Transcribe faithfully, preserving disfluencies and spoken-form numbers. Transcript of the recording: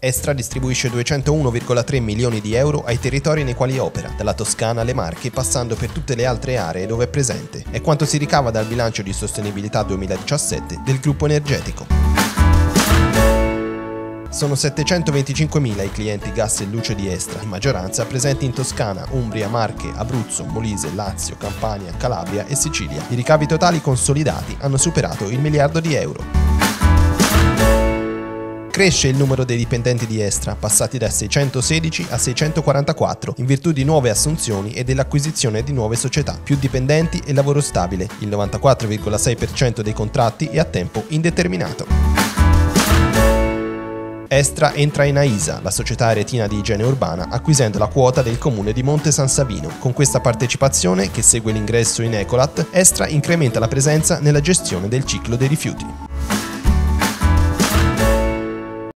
Estra distribuisce duecentouno virgola tre milioni di euro ai territori nei quali opera, dalla Toscana alle Marche passando per tutte le altre aree dove è presente. È quanto si ricava dal bilancio di sostenibilità duemiladiciassette del gruppo energetico. Sono settecentoventicinquemila i clienti gas e luce di Estra, in maggioranza presenti in Toscana, Umbria, Marche, Abruzzo, Molise, Lazio, Campania, Calabria e Sicilia. I ricavi totali consolidati hanno superato il miliardo di euro. Cresce il numero dei dipendenti di Estra, passati da seicentosedici a seicentoquarantaquattro, in virtù di nuove assunzioni e dell'acquisizione di nuove società. Più dipendenti e lavoro stabile. Il novantaquattro virgola sei per cento dei contratti è a tempo indeterminato. Estra entra in AISA, la società aretina di igiene urbana, acquisendo la quota del comune di Monte San Savino. Con questa partecipazione, che segue l'ingresso in Ecolat, Estra incrementa la presenza nella gestione del ciclo dei rifiuti.